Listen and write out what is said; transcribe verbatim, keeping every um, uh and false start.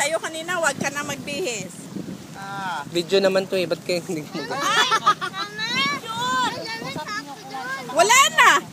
sa'yo kanina, wag ka na magbihis. Ah. Video naman to eh, ba't kayo hindi mo? Wala na!